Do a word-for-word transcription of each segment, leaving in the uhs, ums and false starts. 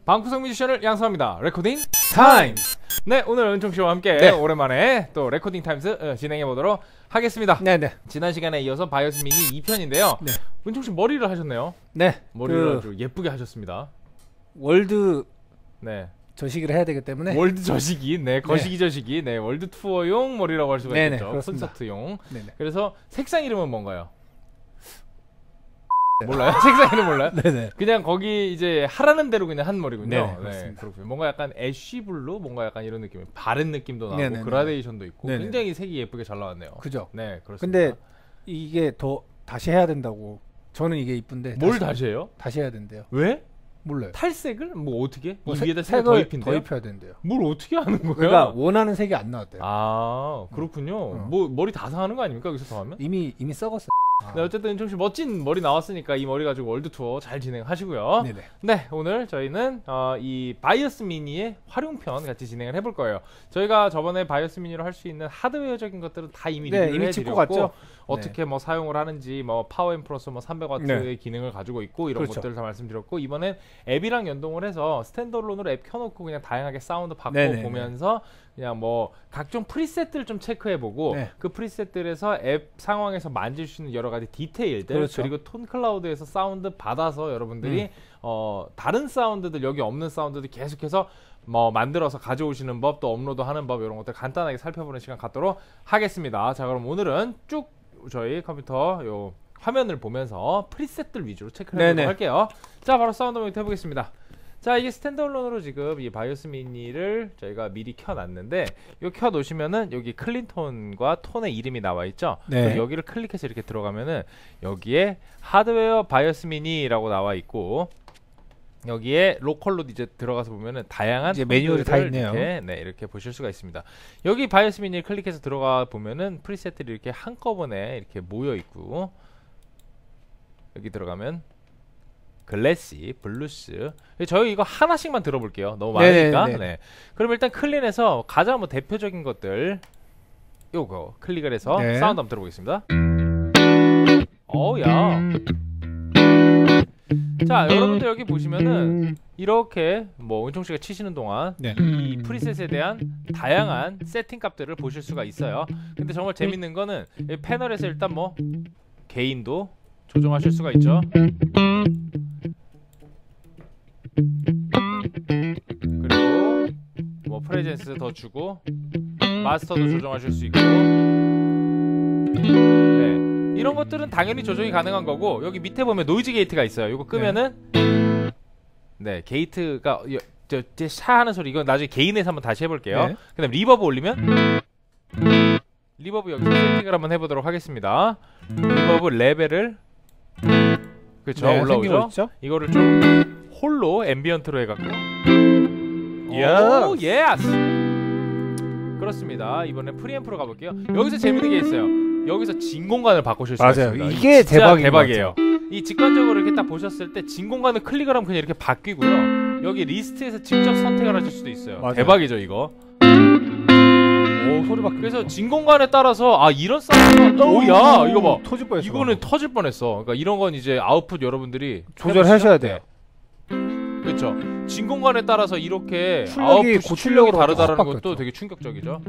방구석 뮤지션을 양성합니다. 레코딩 타임스. 네, 오늘 은총씨와 함께 네. 오랜만에 또 레코딩 타임스 어, 진행해보도록 하겠습니다. 네네. 지난 시간에 이어서 바이오스 미니 이 편인데요. 네. 은총씨 머리를 하셨네요. 네. 머리를 그... 아주 예쁘게 하셨습니다. 월드 네. 저식을 해야 되기 때문에 월드 저식이 네 거시기 네. 저식이 네 월드 투어용 머리라고 할 수가 네네, 있겠죠. 그렇습니다. 콘서트용. 네네. 그래서 색상 이름은 뭔가요? 몰라요? 색상 이름 몰라요? 네네. 그냥 거기 이제 하라는 대로 그냥 한 머리군요. 네, 네, 그렇습니다. 그렇군요. 뭔가 약간 애쉬 블루, 뭔가 약간 이런 느낌, 바른 느낌도 나고 네네네. 그라데이션도 있고 네네. 굉장히 색이 예쁘게 잘 나왔네요. 그죠? 네, 그렇습니다. 근데 이게 더 다시 해야 된다고. 저는 이게 이쁜데 뭘 다시, 다시 해요? 다시 해야 된대요. 왜? 몰라요. 탈색을? 뭐 어떻게? 뭐 이 색- 위에다 색을 색을 더 입힌대요? 더 입혀야 된대요. 뭘 어떻게 하는 거예요? 그러니까 원하는 색이 안 나왔대요. 아 그렇군요. 어. 뭐 머리 다 상하는 거 아닙니까 여기서 더 하면? 이미 이미 썩었어요. 아. 네, 어쨌든 은총씨 멋진 머리 나왔으니까 이 머리 가지고 월드 투어 잘 진행하시고요. 네네. 네, 오늘 저희는 어, 이 바이오스 미니의 활용편 같이 진행을 해볼 거예요. 저희가 저번에 바이오스 미니로 할 수 있는 하드웨어적인 것들은 다 이미 네, 리뷰를 이미 짚고 해드렸고 갔죠. 어떻게 뭐 사용을 하는지 뭐 파워 앰 플러스 뭐 삼백 와트의 네. 기능을 가지고 있고 이런 그렇죠. 것들을 다 말씀드렸고 이번엔 앱이랑 연동을 해서 스탠드얼론으로 앱 켜놓고 그냥 다양하게 사운드 네네네. 바꿔보면서 그냥 뭐 각종 프리셋들 좀 체크해보고 네. 그 프리셋들에서 앱 상황에서 만질 수 있는 여러 가지 디테일들 그렇죠. 그리고 톤 클라우드에서 사운드 받아서 여러분들이 음. 어 다른 사운드들 여기 없는 사운드들 계속해서 뭐 만들어서 가져오시는 법 또 업로드하는 법 이런 것들 간단하게 살펴보는 시간 갖도록 하겠습니다. 자 그럼 오늘은 쭉 저희 컴퓨터 요 화면을 보면서 프리셋들 위주로 체크를 해보도록 할게요. 자 바로 사운드 모니터 해보겠습니다. 자 이게 스탠드얼론으로 지금 이 바이오스 미니를 저희가 미리 켜놨는데 요 켜놓으시면은 여기 클린톤과 톤의 이름이 나와있죠. 네. 여기를 클릭해서 이렇게 들어가면은 여기에 하드웨어 바이오스 미니라고 나와있고 여기에 로컬로 이제 들어가서 보면은 다양한 이제 매뉴얼이 다 있네요. 이렇게, 네, 이렇게 보실 수가 있습니다. 여기 바이오스 미니를 클릭해서 들어가 보면은 프리셋들이 이렇게 한꺼번에 이렇게 모여 있고 여기 들어가면 글래시, 블루스. 저희 이거 하나씩만 들어볼게요. 너무 많으니까. 네네네. 네. 그럼 일단 클린해서 가장 뭐 대표적인 것들 요거 클릭을 해서 네. 사운드 한번 들어보겠습니다. 어우야. 자 여러분들 여기 보시면은 이렇게 뭐 은총씨가 치시는 동안 네. 이 프리셋에 대한 다양한 세팅 값들을 보실 수가 있어요. 근데 정말 재밌는 거는 이 패널에서 일단 뭐 게인도 조정하실 수가 있죠. 그리고 뭐 프레젠스 더 주고 마스터도 조정하실 수 있고 네. 이런 것들은 당연히 조정이 가능한 거고 여기 밑에 보면 노이즈 게이트가 있어요. 이거 끄면은 네, 네 게이트가 여, 저, 제 샤 하는 소리 이건 나중에 개인에서 한번 다시 해볼게요. 네. 그 다음 리버브 올리면 리버브 여기서 세팅을 한번 해보도록 하겠습니다. 리버브 레벨을 그렇죠. 네, 올라오죠. 이거를 좀 홀로 앰비언트로 해갖고 오 예스 그렇습니다. 이번에 프리앰프로 가볼게요. 여기서 재밌는 게 있어요. 여기서 진공관을 바꾸실 수가 맞아요. 있습니다. 이게 대박인 대박이에요. 이 직관적으로 이렇게 딱 보셨을 때 진공관을 클릭을 하면 그냥 이렇게 바뀌고요. 여기 리스트에서 직접 선택을 하실 수도 있어요. 맞아요. 대박이죠 이거. 오 소리 바. 그래서 진공관에 따라서 아 이런 사운드가 오야 이거 봐. 터질 뻔했어. 이거는 터질 뻔했어. 그러니까 이런 건 이제 아웃풋 여러분들이 조절하셔야 돼요. 그렇죠. 진공관에 따라서 이렇게 출력이 아웃풋 고출력으로 출력이 다르다는 확 것도 바뀌었죠. 되게 충격적이죠.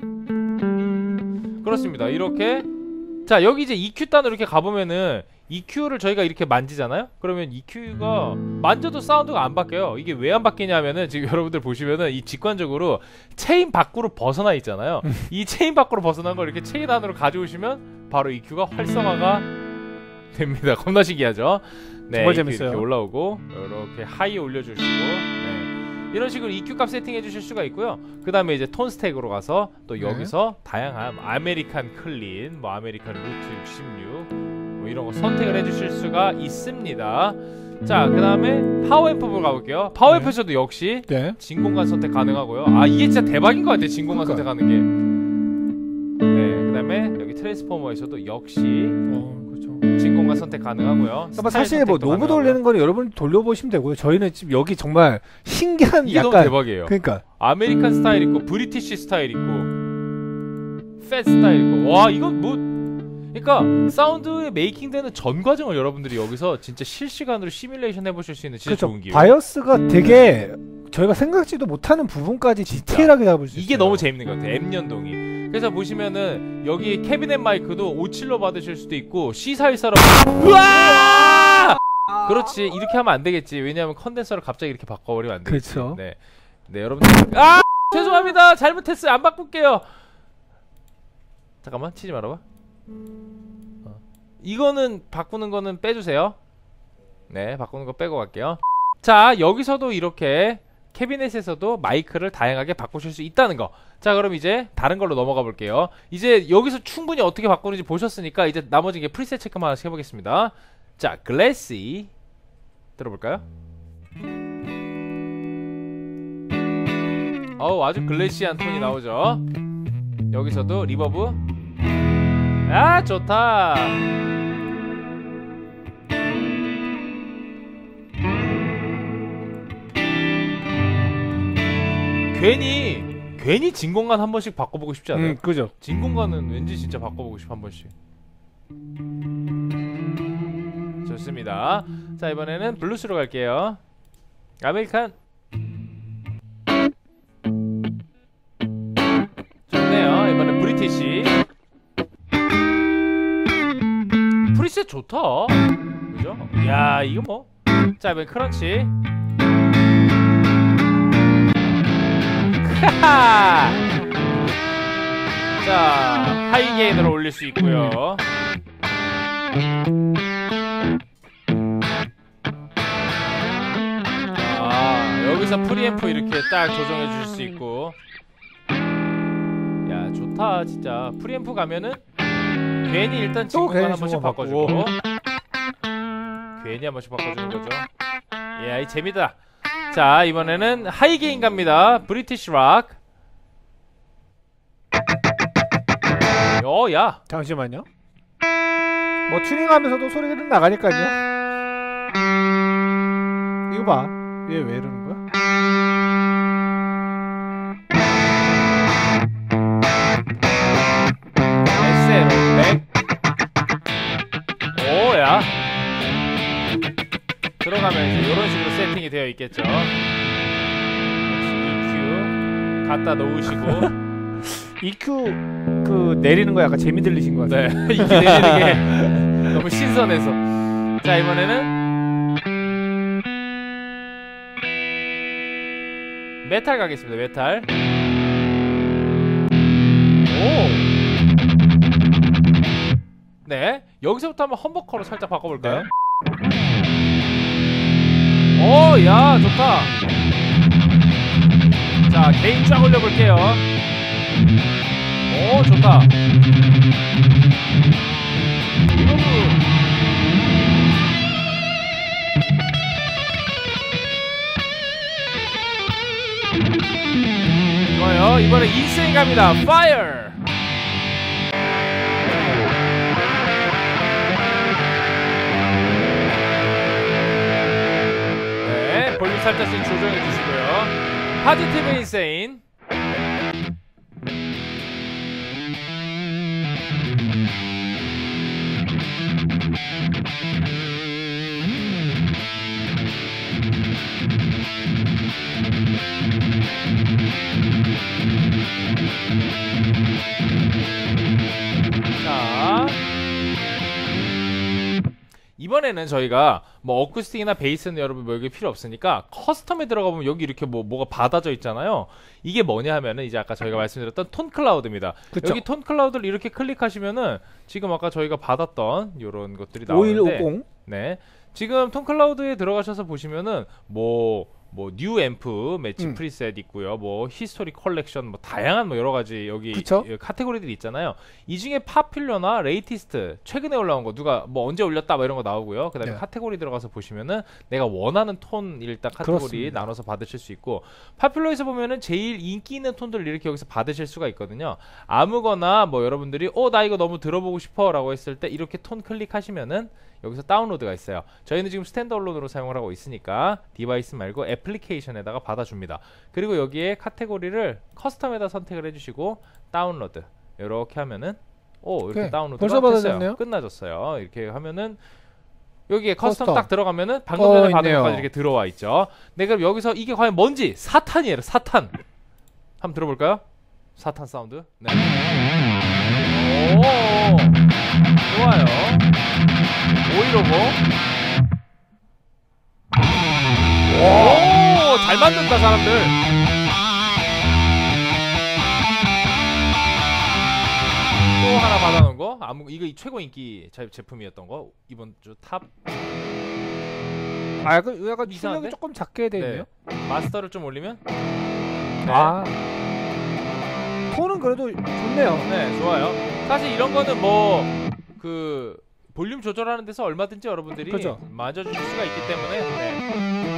그렇습니다. 이렇게 자 여기 이제 이큐 단으로 이렇게 가보면은 이큐를 저희가 이렇게 만지잖아요. 그러면 이큐가 만져도 사운드가 안 바뀌어요. 이게 왜 안 바뀌냐면은 지금 여러분들 보시면은 이 직관적으로 체인 밖으로 벗어나 있잖아요. 이 체인 밖으로 벗어난 걸 이렇게 체인 안으로 가져오시면 바로 이큐가 활성화가 됩니다. 겁나 신기하죠? 네, 정말 이큐 재밌어요. 이렇게 올라오고 이렇게 하이 올려주시고 네. 이런 식으로 이큐 값 세팅해 주실 수가 있고요. 그 다음에 이제 톤 스택으로 가서 또 네. 여기서 다양한 아메리칸 클린, 뭐 아메리칸 루트 육십육 뭐 이런 거 선택을 해 주실 수가 있습니다. 자, 그 다음에 파워 앰프로 가볼게요. 파워 네. 앰프에서도 역시 네. 진공관 선택 가능하고요. 아 이게 진짜 대박인 것 같아요. 진공관 그러니까요. 선택하는 게. 네, 그 다음에 여기 트랜스포머에서도 역시 어, 그렇죠. 진공관 선택 가능하고요. 그러니까 사실 뭐 노브 가능하고요. 돌리는 건 여러분 돌려보시면 되고요. 저희는 지금 여기 정말 신기한 이게 너무 약간 대박이에요. 그러니까 아메리칸 스타일 있고 브리티시 스타일 있고 팻 스타일 있고 와 이건 뭐 그러니까 사운드의 메이킹되는 전 과정을 여러분들이 여기서 진짜 실시간으로 시뮬레이션 해보실 수 있는 진짜 그렇죠. 좋은 기회. 바이오스가 되게 저희가 생각지도 못하는 부분까지 디테일하게 잡을 수 있어요. 이게 너무 재밌는 것 같아요. 앱 연동이. 그래서 보시면은 여기 캐비넷 마이크도 오칠로 받으실 수도 있고 씨 사십사로 우와! 그렇지. 이렇게 하면 안 되겠지. 왜냐하면 컨덴서를 갑자기 이렇게 바꿔버리면 안 되겠지. 그렇죠. 네, 네 여러분들. 아 죄송합니다. 잘못했어요. 안 바꿀게요. 잠깐만 치지 말아봐. 어. 이거는 바꾸는 거는 빼주세요. 네, 바꾸는 거 빼고 갈게요. 자, 여기서도 이렇게 캐비넷에서도 마이크를 다양하게 바꾸실 수 있다는 거. 자, 그럼 이제 다른 걸로 넘어가 볼게요. 이제 여기서 충분히 어떻게 바꾸는지 보셨으니까 이제 나머지 게 프리셋 체크만 하나씩 해보겠습니다. 자, 글래시 들어볼까요? 어우, 아주 글래시한 톤이 나오죠. 여기서도 리버브. 아, 좋다. 괜히 괜히 진공관 한 번씩 바꿔보고 싶지 않아요? 음, 그죠. 진공관은 왠지 진짜 바꿔보고 싶어 한 번씩. 좋습니다. 자, 이번에는 블루스로 갈게요. 아메리칸. 좋네요. 이번엔 브리티시. 프리셋 좋다. 그죠? 야, 이거 뭐. 자, 이번엔 크런치. 하하! 자, 하이게인으로 올릴 수 있고요. 아, 여기서 프리앰프 이렇게 딱 조정해 줄 수 있고. 야, 좋다 진짜. 프리앰프 가면은 괜히 일단 진공관 한 번씩 바꿔주고, 괜히 한 번씩 바꿔주는 거죠. 야, 이 재미다. 자, 이번에는 하이게인 갑니다. 브리티시 락. 어, 야. 잠시만요. 뭐 튜닝하면서도 소리는 나가니까요. 이거 봐. 얘 왜 이러는 거야? 에스엘 오백. 오, 야. 들어가면 이제 이런 식으로 세팅이 되어 있겠죠. 이큐 갖다 놓으시고. 이큐 그 내리는 거 약간 재미 들리신 것 같아요. 네, 이큐 내리는 게 너무 신선해서. 자, 이번에는 메탈 가겠습니다. 메탈. 오. 네, 여기서부터 한번 험버커로 살짝 바꿔볼까요? 네. 오, 야, 좋다. 자, 게임 쫙 올려볼게요. 오, 좋다. 리버브. 좋아요. 이번에 인스윙 갑니다. 파이어. 네, 볼륨 살짝씩 조정해 주시고요. 파지티브 인세인. 자, 이번에는 저희가 뭐 어쿠스틱이나 베이스는 여러분 뭐 여기 필요 없으니까 커스텀에 들어가 보면 여기 이렇게 뭐 뭐가 받아져 있잖아요. 이게 뭐냐 하면은 이제 아까 저희가 말씀드렸던 톤 클라우드입니다. 그쵸? 여기 톤 클라우드를 이렇게 클릭하시면은 지금 아까 저희가 받았던 이런 것들이 나오는데, 오일오공. 네, 지금 톤 클라우드에 들어가셔서 보시면은 뭐 뭐 뉴 앰프 매치 음. 프리셋 있고요, 뭐 히스토리 컬렉션, 뭐 다양한 뭐 여러 가지 여기 그쵸? 이 카테고리들이 있잖아요. 이 중에 파퓰러나 레이티스트 최근에 올라온 거 누가 뭐 언제 올렸다 뭐 이런 거 나오고요. 그다음에 네. 카테고리 들어가서 보시면은 내가 원하는 톤 일단 카테고리 그렇습니다. 나눠서 받으실 수 있고, 파퓰러에서 보면은 제일 인기 있는 톤들을 이렇게 여기서 받으실 수가 있거든요. 아무거나 뭐 여러분들이 어 나 이거 너무 들어보고 싶어라고 했을 때 이렇게 톤 클릭하시면은 여기서 다운로드가 있어요. 저희는 지금 스탠드얼론으로 사용을 하고 있으니까 디바이스 말고 애플리케이션에다가 받아줍니다. 그리고 여기에 카테고리를 커스텀에다 선택을 해주시고 다운로드 이렇게 하면은 오 이렇게 오케이. 다운로드가 벌써 됐어요. 받아졌네요. 끝나졌어요. 이렇게 하면은 여기에 커스텀, 커스텀. 딱 들어가면은 방금 어, 전에 받은 있네요. 것까지 이렇게 들어와 있죠. 네 그럼 여기서 이게 과연 뭔지 사탄이에요. 사탄. 한번 들어볼까요? 사탄 사운드. 네. 오 좋아요. 오이로고. 오 잘 만든다 사람들. 또 하나 받아놓은 거. 아무 이거 최고 인기 제, 제품이었던 거. 이번 주 탑. 아 약간 약간 이상한데? 출력이 조금 작게 돼 있네요. 마스터를 좀 올리면. 네. 아 톤은 그래도 좋네요. 네, 좋아요. 사실 이런 거는 뭐 그 볼륨 조절하는 데서 얼마든지 여러분들이 그죠. 만져주실 수가 있기 때문에. 네.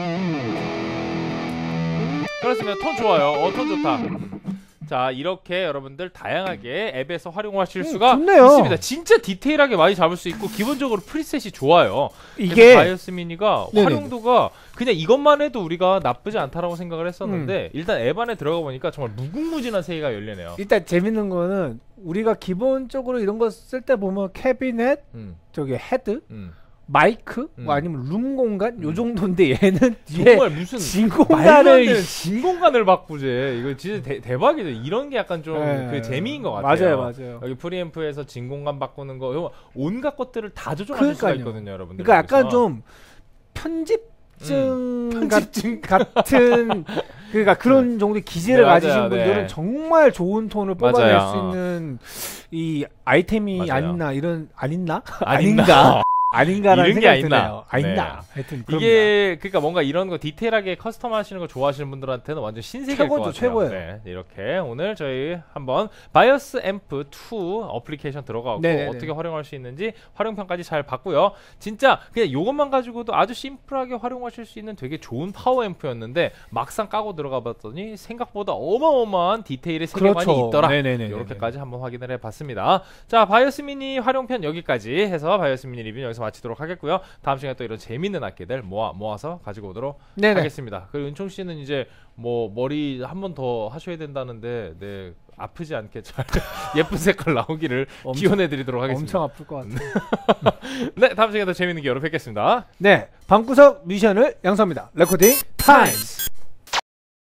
그렇습니다. 톤 좋아요. 어, 톤 좋다. 자, 이렇게 여러분들 다양하게 앱에서 활용하실 음, 수가 좋네요. 있습니다. 진짜 디테일하게 많이 잡을 수 있고 기본적으로 프리셋이 좋아요. 이게 바이오스 미니가 네네. 활용도가 그냥 이것만 해도 우리가 나쁘지 않다라고 생각을 했었는데 음. 일단 앱 안에 들어가 보니까 정말 무궁무진한 세계가 열리네요. 일단 재밌는 거는 우리가 기본적으로 이런 거 쓸 때 보면 캐비넷, 음, 저기 헤드, 음. 마이크, 음. 뭐 아니면 룸 공간 요 음. 정도인데 얘는 뒤에 정말 무슨 진 말도 안 공간을 되는 진 공간을 바꾸지. 이거 진짜 대, 대박이죠. 이런 게 약간 좀 그 네. 재미인 것 같아요. 맞아요, 맞아요. 여기 프리앰프에서 진 공간 바꾸는 거 이거 온갖 것들을 다 조정하실 수가 그러니까요. 있거든요, 여러분들. 그러니까 약간 여기서. 좀 편집증 음, 같- 편집증 같은 그러니까 그런 정도의 기질을 네, 맞아요. 가지신 분들은 네. 정말 좋은 톤을 뽑아낼 맞아요. 수 있는 이 아이템이 맞아요. 아닌나 이런 아닌나? 아닌가? 아닌가? 아닌가라는 이런 게 생각이 아닌나? 드네요. 아닌나? 네. 하여튼 그럽니다. 이게 그러니까 뭔가 이런 거 디테일하게 커스텀 하시는 거 좋아하시는 분들한테는 완전 신세계일 것 최고죠, 같아요. 최고예요. 네, 이렇게 오늘 저희 한번 바이오스 앰프 투 어플리케이션 들어가고 네네네. 어떻게 활용할 수 있는지 활용평까지 잘 봤고요. 진짜 그냥 이것만 가지고도 아주 심플하게 활용하실 수 있는 되게 좋은 파워 앰프였는데 막상 까고 들어가 봤더니 생각보다 어마어마한 디테일의 세계관이 그렇죠. 있더라. 네네네네. 이렇게까지 한번 확인을 해봤습니다. 자, 바이오스 미니 활용편 여기까지 해서 바이오스 미니 리뷰는 여기서 마치도록 하겠고요. 다음 시간에 또 이런 재밌는 악기들 모아 모아서 가지고 오도록 네네. 하겠습니다. 그리고 은총 씨는 이제 뭐 머리 한 번 더 하셔야 된다는데 네 아프지 않게 잘 예쁜 색깔 나오기를 엄청- 기원해드리도록 하겠습니다. 엄청 아플 것 같아요. 네, 다음 시간에 더 재밌는 기회로 뵙겠습니다. 네, 방구석 미션을 양성합니다. 레코딩 타임스.